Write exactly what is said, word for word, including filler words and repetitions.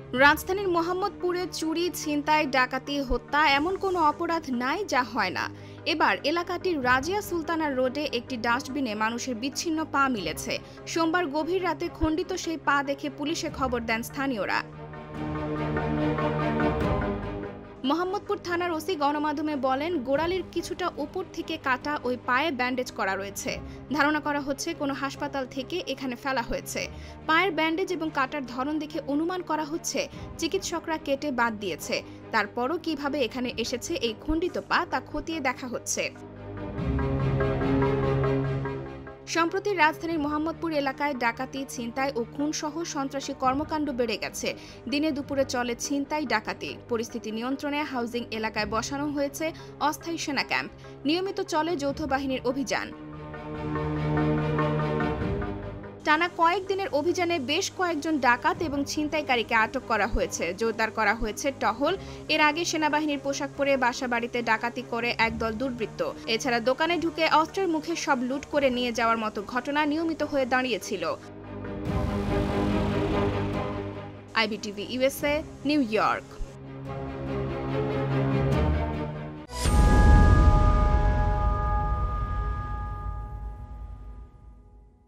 রাজধানীর মোহাম্মদপুরে চুরি, ছিনতাই, ডাকাতি, হত্যা এমন কোনো অপরাধ নাই যা হয় না। এবার এলাকাটির রাজিয়া সুলতানা রোডে একটি ডাস্টবিনে মানুষের বিচ্ছিন্ন পা মিলেছে। সোমবার গভীর রাতে খণ্ডিত সেই পা দেখে পুলিশে খবর দেন স্থানীয়রা। মোহাম্মদপুর থানার ওসি গণমাধ্যমে বলেন, গোড়ালির কিছুটা উপর থেকে কাটা ওই পায়ে ব্যান্ডেজ করা রয়েছে। ধারণা করা হচ্ছে কোনো হাসপাতাল থেকে এখানে ফেলা হয়েছে। পায়ের ব্যান্ডেজ এবং কাটার ধরন দেখে অনুমান করা হচ্ছে চিকিৎসকরা কেটে বাদ দিয়েছে। তারপরও কিভাবে এখানে এসেছে এই খণ্ডিত পা তা খতিয়ে দেখা হচ্ছে। সম্প্রতি রাজধানীর মোহাম্মদপুর এলাকায় ডাকাতি, ছিনতাই ও খুনসহ সন্ত্রাসী কর্মকাণ্ড বেড়ে গেছে। দিনে দুপুরে চলে ছিনতাই, ডাকাতি। পরিস্থিতি নিয়ন্ত্রণে হাউজিং এলাকায় বসানো হয়েছে অস্থায়ী সেনা ক্যাম্প। নিয়মিত চলে যৌথ বাহিনীর অভিযান। টানা কয়েকদিনের অভিযানে বেশ কয়েকজন ডাকাত এবং ছিনতাইকারীকে আটক করা হয়েছে। জোরদার করা হয়েছে টহল। এর আগে সেনাবাহিনীর পোশাক পরে বাসাবাড়িতে ডাকাতি করে একদল দুর্বৃত্ত। এছাড়া দোকানে ঢুকে অস্ত্রের মুখে সব লুট করে নিয়ে যাওয়ার মতো ঘটনা নিয়মিত হয়ে দাঁড়িয়েছিল। IBTV USA, New York.